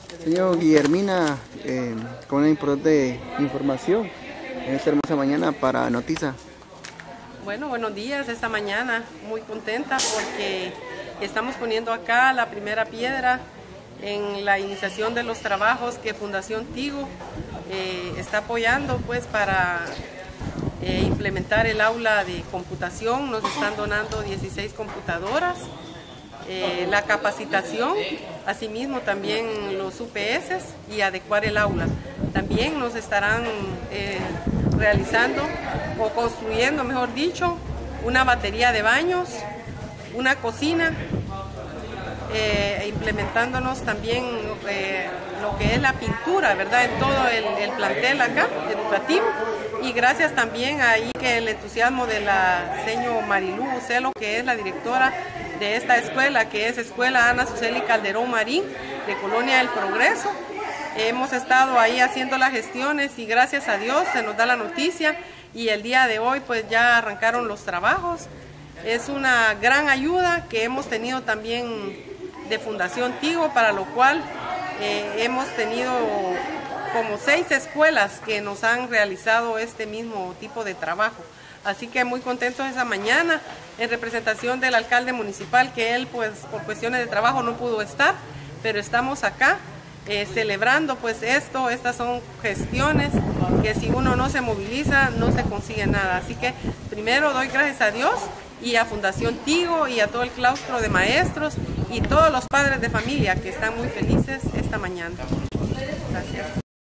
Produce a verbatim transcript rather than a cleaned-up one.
Señor Guillermina, eh, con una importante información en esta hermosa mañana para Notiza. Bueno, buenos días. Esta mañana muy contenta porque estamos poniendo acá la primera piedra en la iniciación de los trabajos que Fundación Tigo eh, está apoyando pues para eh, implementar el aula de computación. Nos están donando dieciséis computadoras. Eh, la capacitación, asimismo también los U P S y adecuar el aula. También nos estarán eh, realizando o construyendo, mejor dicho, una batería de baños, una cocina, eh, implementándonos también eh, lo que es la pintura, ¿verdad?, en todo el, el plantel acá, educativo. Y gracias también ahí que el entusiasmo de la señora Marilú Bucelo, que es la directora de esta escuela, que es Escuela Ana Suseli Calderón Marín, de Colonia del Progreso. Hemos estado ahí haciendo las gestiones y gracias a Dios se nos da la noticia y el día de hoy pues ya arrancaron los trabajos. Es una gran ayuda que hemos tenido también de Fundación Tigo, para lo cual eh, hemos tenido como seis escuelas que nos han realizado este mismo tipo de trabajo. Así que muy contentos esa mañana en representación del alcalde municipal, que él pues por cuestiones de trabajo no pudo estar, pero estamos acá eh, celebrando pues esto. Estas son gestiones que si uno no se moviliza no se consigue nada. Así que primero doy gracias a Dios y a Fundación Tigo y a todo el claustro de maestros y todos los padres de familia que están muy felices esta mañana. Gracias.